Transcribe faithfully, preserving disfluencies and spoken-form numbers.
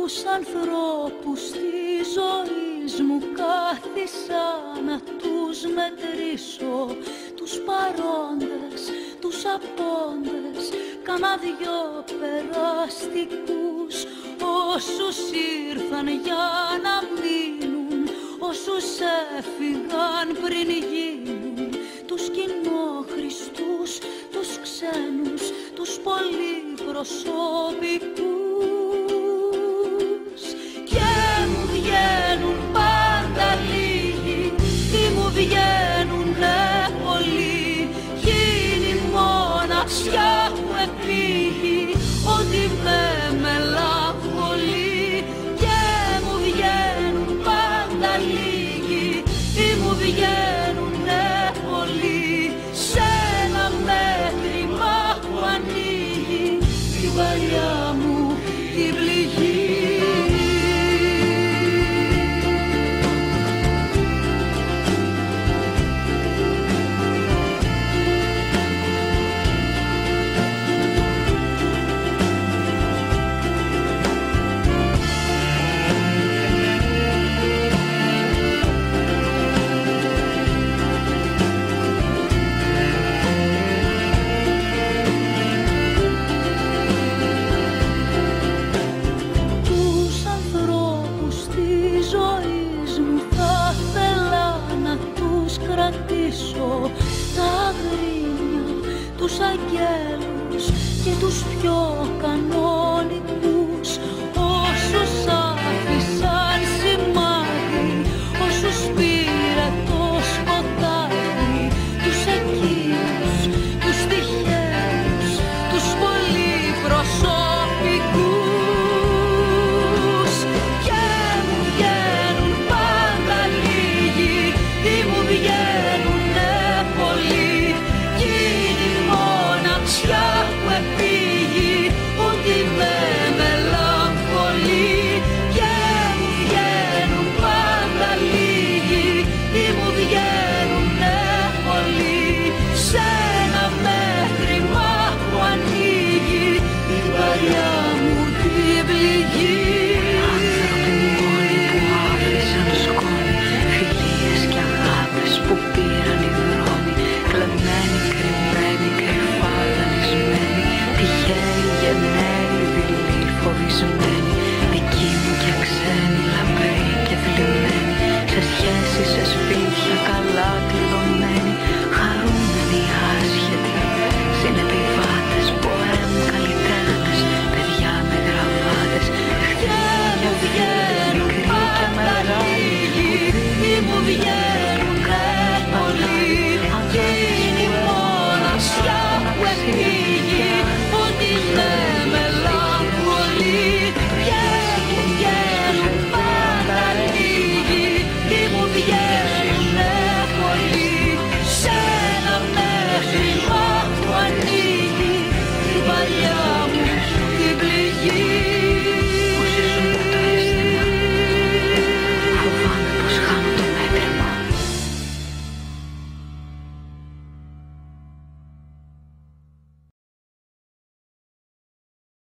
Τους ανθρώπους της ζωής μου κάθισα να τους μετρήσω, τους παρόντες, τους απόντες, κάνα δυο περαστικούς, όσους ήρθαν για να μείνουν, όσους έφυγαν πριν γίνουν, τους κοινόχρηστους, τους ξένους, τους πολυπροσωπικούς. Και μου βγαίνουν πάντα λίγοι, τι μου βγαίνουνε πολλοί, κι είναι η μοναξιά που επήγει, ότι με μελαγχολεί. Και μου βγαίνουν πάντα λίγοι, τι μου βγαίνουνε πολλοί, σε ένα μέτρημα που ανοίγει την παλιά μου την πληγή. Τα αγρίνια, τους αγγέλους και τους πιο κανόνες.